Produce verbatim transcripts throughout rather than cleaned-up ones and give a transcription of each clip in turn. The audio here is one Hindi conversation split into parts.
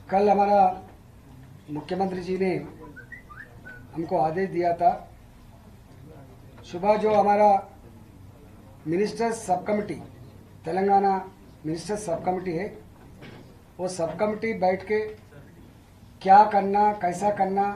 कल हमारा मुख्यमंत्री जी ने हमको आदेश दिया था, सुबह जो हमारा ministers sub committee, Telangana ministers sub committee है, वो सब कमेटी बैठ के क्या करना, कैसा करना,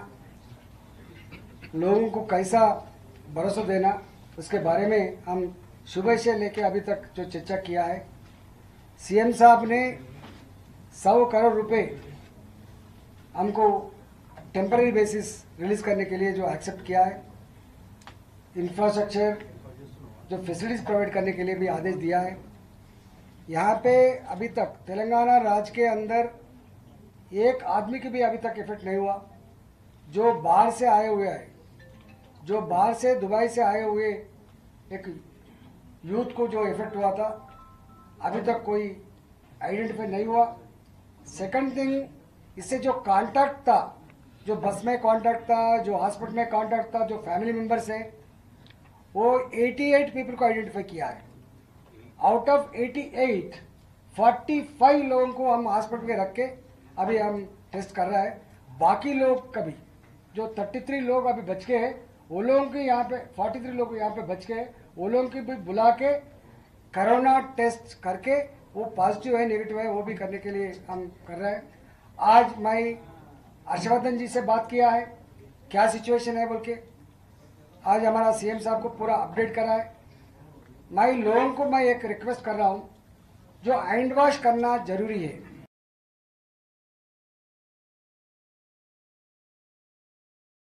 लोगों को कैसा भरोसा देना, उसके बारे में हम सुबह से लेके अभी तक जो चर्चा किया है। सीएम साहब ने सौ करोड़ रुपए हमको टेम्पररी बेसिस रिलीज करने के लिए जो एक्सेप्ट किया है, इंफ्रास्ट्रक्चर जो फैसिलिटीज प्रोवाइड करने के लिए भी आदेश दिया है। यहाँ पे अभी तक तेलंगाना राज्य के अंदर एक आदमी की भी अभी तक इफेक्ट नहीं हुआ। जो बाहर से आए हुए हैं, जो बाहर से दुबई से आए हुए एक यूथ को जो इफेक्ट हुआ था, अभी तक कोई आइडेंटिफाई नहीं हुआ। सेकंड थिंग, इससे जो कांटेक्ट था, जो बस में कांटेक्ट था, जो हॉस्पिटल में कांटेक्ट था, जो फैमिली मेंबर्स है, वो अठासी पीपल को आइडेंटिफाई किया है। आउट ऑफ अठासी, पैंतालीस लोगों को हम हॉस्पिटल में रख के अभी हम टेस्ट कर रहा है। बाकी लोग कभी जो तैंतीस लोग अभी बच के हैं, वो लोगों के यहाँ पे तैंतालीस लोग यहाँ पे बच के हैं, वो लोगों की भी बुला के कोरोना टेस्ट करके वो पॉजिटिव है नेगेटिव है वो भी करने के लिए हम कर रहे हैं। आज मैं हर्षवर्धन जी से बात किया है, क्या सिचुएशन है बोल के। आज हमारा सीएम साहब को पूरा अपडेट करा है। मैं लोगों को मैं एक रिक्वेस्ट कर रहा हूँ, जो हैंड वॉश करना जरूरी है।